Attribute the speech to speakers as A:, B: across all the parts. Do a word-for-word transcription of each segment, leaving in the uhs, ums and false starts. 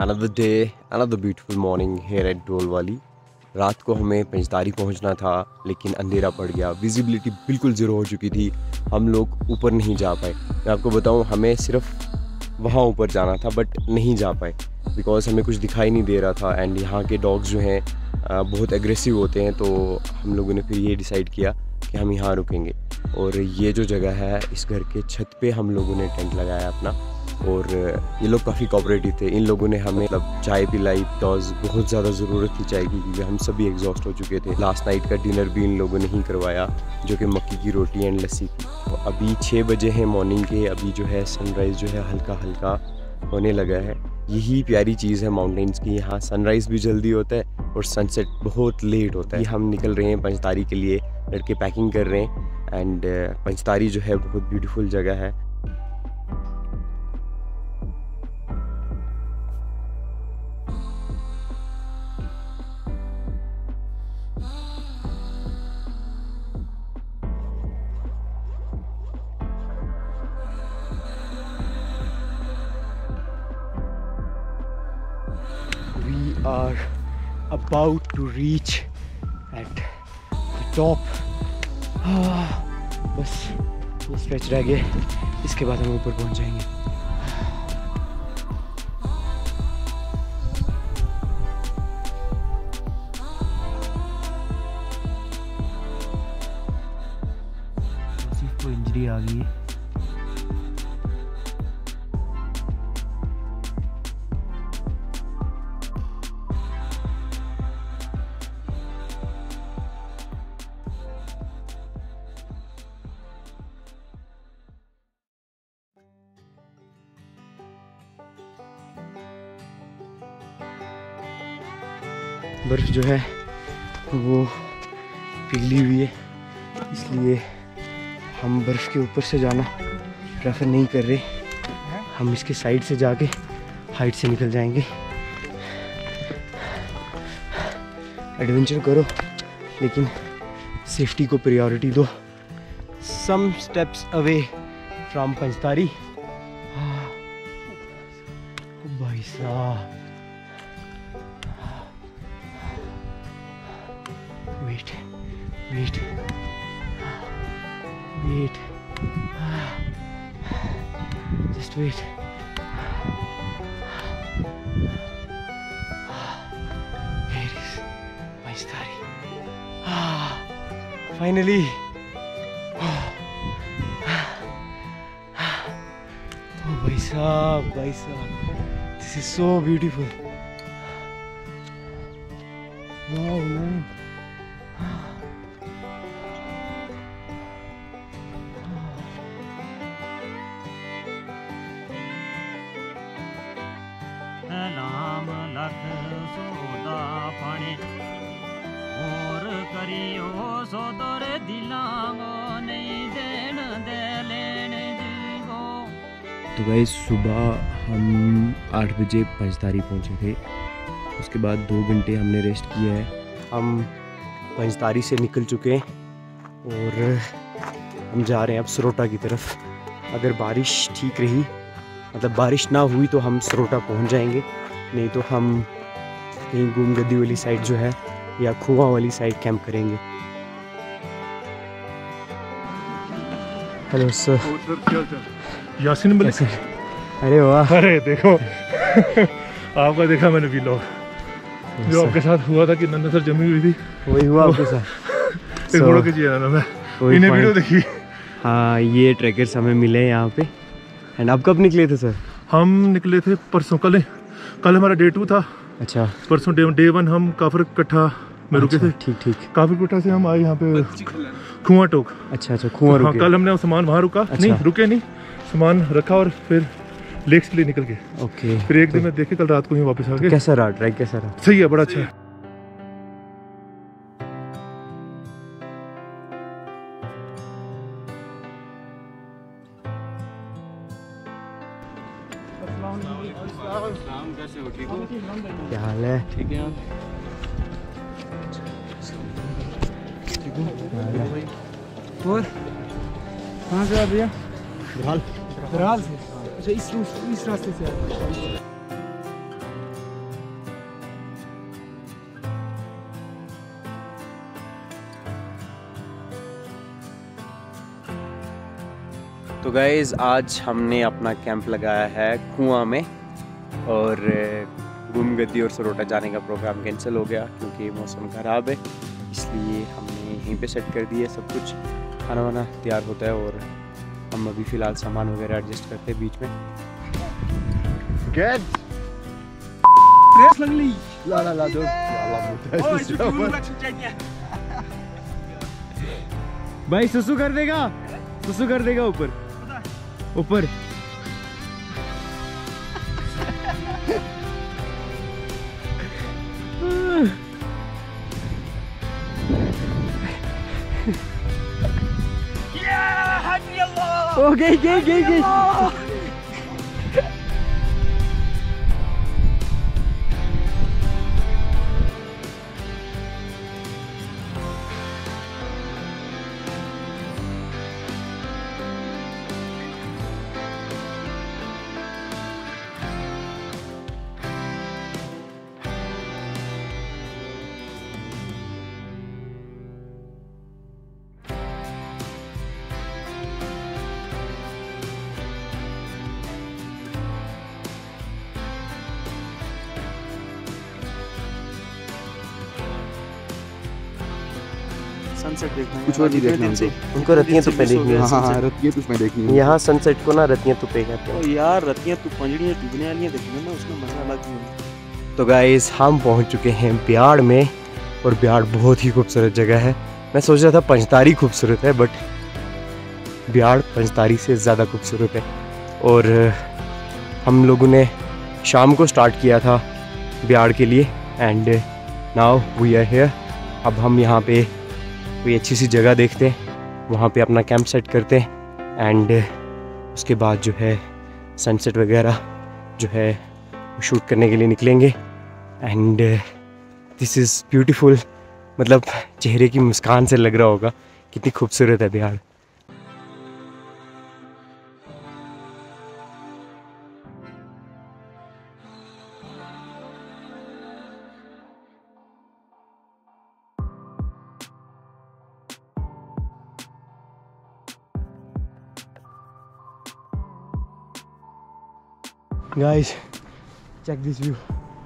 A: Another day, another beautiful morning here at डोलवाली। रात को हमें पंजतारी पहुंचना था, लेकिन अंधेरा पड़ गया, विजिबिलिटी बिल्कुल ज़ीरो हो चुकी थी, हम लोग ऊपर नहीं जा पाए। मैं आपको बताऊं, हमें सिर्फ वहाँ ऊपर जाना था बट नहीं जा पाए बिकॉज़ हमें कुछ दिखाई नहीं दे रहा था। एंड यहाँ के डॉग्स जो हैं बहुत एग्रेसिव होते हैं, तो हम लोगों ने फिर ये डिसाइड किया कि हम यहाँ रुकेंगे। और ये जो जगह है, इस घर के छत पे हम लोगों ने टेंट लगाया अपना, और ये लोग काफ़ी कोऑपरेटिव थे। इन लोगों ने हमें मतलब चाय पिलाई बिकॉज बहुत ज़्यादा ज़रूरत थी चाय की, क्योंकि हम सभी एग्जॉस्ट हो चुके थे। लास्ट नाइट का डिनर भी इन लोगों ने ही करवाया, जो कि मक्की की रोटी एंड लस्सी थी। तो अभी छः बजे हैं मॉर्निंग के। अभी जो है सनराइज़ जो है हल्का हल्का होने लगा है। यही प्यारी चीज़ है माउंटेन्स की, यहाँ सनराइज़ भी जल्दी होता है और सनसेट बहुत लेट होता है। हम निकल रहे हैं पंजतारी के लिए, लड़के पैकिंग कर रहे हैं। एंड पंजतारी जो है बहुत ब्यूटीफुल जगह है। We are about to reach at the top. ah, बस ये स्ट्रेच रह गया, इसके बाद हम ऊपर पहुंच जाएंगे। को इंजरी आ गई है। बर्फ़ जो है वो पिघली हुई है, इसलिए हम बर्फ़ के ऊपर से जाना प्रेफर नहीं कर रहे। हम इसके साइड से जाके हाइट से निकल जाएंगे। एडवेंचर करो लेकिन सेफ्टी को प्रायोरिटी दो। Some steps away from Panjtarni. भाई साहब, Wait, wait, wait, just wait. Here is पंजतारी. Finally. Oh भाई साहब, भाई साहब, this is so beautiful. Wow, man.
B: नाम लख सोदा पाने और करियो सोदर दिलांगो नहीं देन दे लेने जीगो।
A: तो गाइस, सुबह हम आठ बजे पंजतारी पहुंचे थे। उसके बाद दो घंटे हमने रेस्ट किया है। हम पंजतारी से निकल चुके हैं और हम जा रहे हैं अब सरोटा की तरफ। अगर बारिश ठीक रही, मतलब बारिश ना हुई, तो हम सरोटा पहुंच जाएंगे, नहीं तो हम कहीं गुमगद्दी वाली साइड जो है या खुआ वाली साइड कैंप करेंगे। Hello sir.
C: सर क्या चल? यासीन मलिक।
A: अरे वाह,
C: अरे देखो आपका देखा मैंने व्लॉग जो आपके साथ हुआ था कि नन्ना सर जमी हुई थी,
A: वही हुआ आपके साथ।
C: एक फोटो खींची है ना, मैं इन्हें वीडियो देखी।
A: हाँ, ये ट्रैकर्स हमें मिले यहाँ पे। एंड आप कब निकले थे सर?
C: हम निकले थे परसों, कल कल हमारा डे टू था।
A: अच्छा,
C: परसों डे डे वन हम काफर कट्ठा में रुके थे।
A: ठीक ठीक।
C: काफर कट्ठा से हम आए यहाँ पे खुआ टोक।
A: अच्छा अच्छा, खुआ रुके।
C: हाँ, कल हमने सामान वहाँ रुका।
A: अच्छा।
C: नहीं रुके नहीं, सामान रखा और फिर लेक्स के लिए निकल गए।
A: ओके।
C: फिर एक दिन में देखे, कल रात को ही वापस आ गए।
A: कैसा रहा ट्रैक? कैसा रहा?
C: सही है, बड़ा अच्छा है।
A: क्या हाल है?
B: ठीक है।
D: और कहाँ से आ भैया? बरहाल। बरहाल से? अच्छा, इस इस रास्ते से आ।
A: तो गाइज़ आज हमने अपना कैंप लगाया है कुआं में और गुमगद्दी और सरोटा जाने का प्रोग्राम कैंसिल हो गया क्योंकि मौसम ख़राब है, इसलिए हमने यहीं पे सेट कर दिया सब कुछ। खाना वाना तैयार होता है और हम अभी फ़िलहाल सामान वगैरह एडजस्ट करते हैं बीच में। गेट
D: प्रेस लगली
A: ला ला ला दो भाई सुसु कर देगा, सुसु कर देगा ऊपर ऊपर। ओ गई गई गई गई।
D: सनसेट देखना है,
E: कुछ और नहीं देखना उनको।
A: उनको रतियां तुप्पे देखनी है।
E: हाँ हाँ रतियां तुप्पे देखनी है।
A: यहाँ सनसेट को ना रतियां तुप्पे कहते हैं।
D: ओ यार रतियां तू पंजड़ियां डूबने वाली देखने ना, उसमें मजा अलग है।
A: तो गाइस हम पहुँच चुके हैं बिहाड़ में और बिहाड़ बहुत ही खूबसूरत जगह है। मैं सोच रहा था पंचतारी खूबसूरत है, बट बिहाड़ पंचतारी से ज़्यादा खूबसूरत है। और हम लोगों ने शाम को स्टार्ट किया था बिहाड़ के लिए and now we are here. अब हम यहाँ पे कोई अच्छी सी जगह देखते हैं, वहाँ पे अपना कैंप सेट करते हैं एंड उसके बाद जो है सनसेट वगैरह जो है शूट करने के लिए निकलेंगे। एंड दिस इज़ ब्यूटीफुल, मतलब चेहरे की मुस्कान से लग रहा होगा कितनी खूबसूरत है Bihad. Guys, check this view.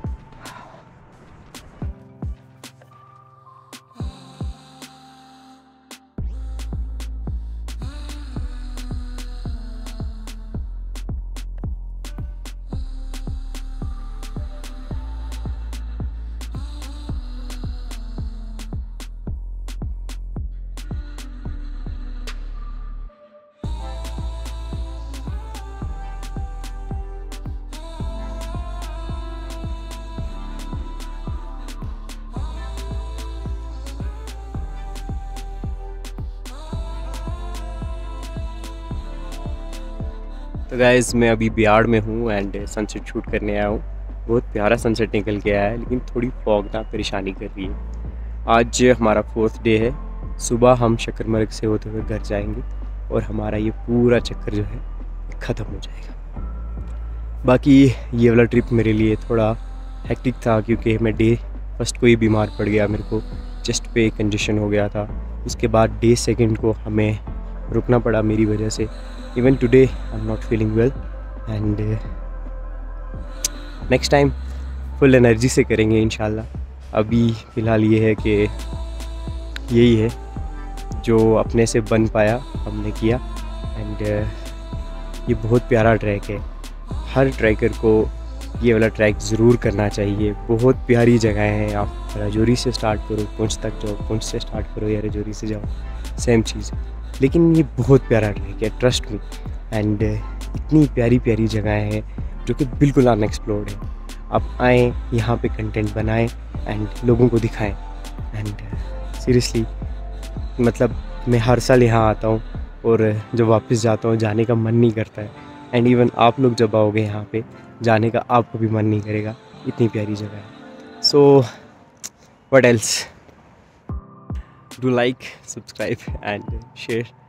A: तो गाइज़ मैं अभी बिहाड़ में हूँ एंड सनसेट शूट करने आया हूँ। बहुत प्यारा सनसेट निकल के आया है, लेकिन थोड़ी फॉग ना परेशानी कर रही है। आज हमारा फोर्थ डे है। सुबह हम शक्करमर्ग से होते हुए घर जाएंगे और हमारा ये पूरा चक्कर जो है ख़त्म हो जाएगा। बाकी ये वाला ट्रिप मेरे लिए थोड़ा हेक्टिक था क्योंकि मैं डे फर्स्ट को ही बीमार पड़ गया, मेरे को चेस्ट पे कंजेशन हो गया था। उसके बाद डे सेकंड को हमें रुकना पड़ा मेरी वजह से। Even today I am not feeling well and next time full energy से करेंगे इंशाल्लाह। अभी फ़िलहाल ये है कि यही है जो अपने से बन पाया हमने किया एंड ये बहुत प्यारा ट्रैक है। हर ट्रैकर को ये वाला ट्रैक ज़रूर करना चाहिए। बहुत प्यारी जगह है। आप राजौरी से स्टार्ट करो, पुंछ तक जाओ, पुंछ से स्टार्ट करो या राजौरी से जाओ, सेम चीज़ है। लेकिन ये बहुत प्यारा ट्रैक है, ट्रस्ट मी। एंड इतनी प्यारी प्यारी जगहें हैं जो कि बिल्कुल अनएक्सप्लोर्ड है। आप आएँ यहाँ पे कंटेंट बनाएं एंड लोगों को दिखाएं। एंड सीरियसली मतलब मैं हर साल यहाँ आता हूँ और जब वापस जाता हूँ जाने का मन नहीं करता है। एंड इवन आप लोग जब आओगे यहाँ पे जाने का आपको भी मन नहीं करेगा, इतनी प्यारी जगह है। So what else, do like, subscribe and share.